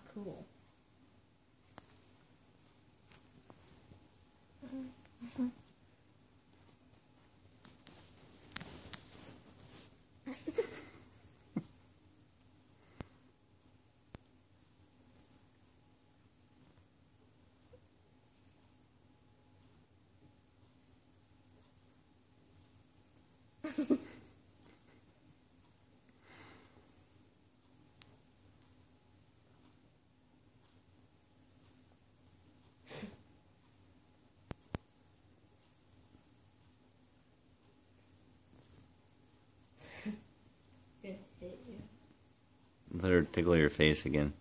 Cool. Let her tickle your face again.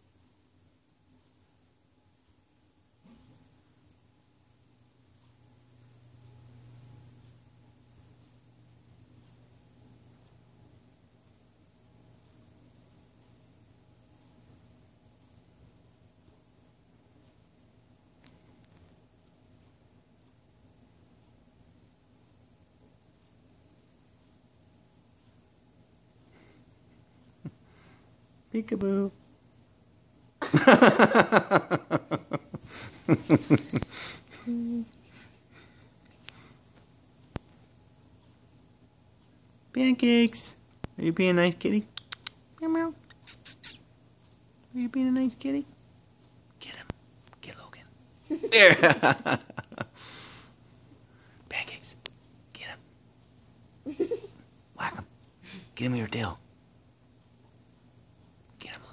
Peekaboo. Pancakes. Are you being a nice kitty? Meow meow. Are you being a nice kitty? Get him. Get Logan. There. Pancakes. Get him. Whack him. Get him with your tail. Get him.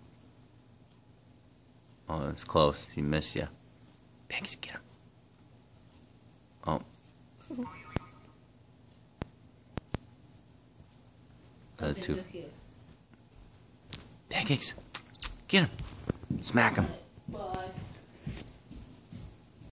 Oh, it's close. He missed you. Pancakes, get him. Oh. Two. Pancakes, get him. Smack him.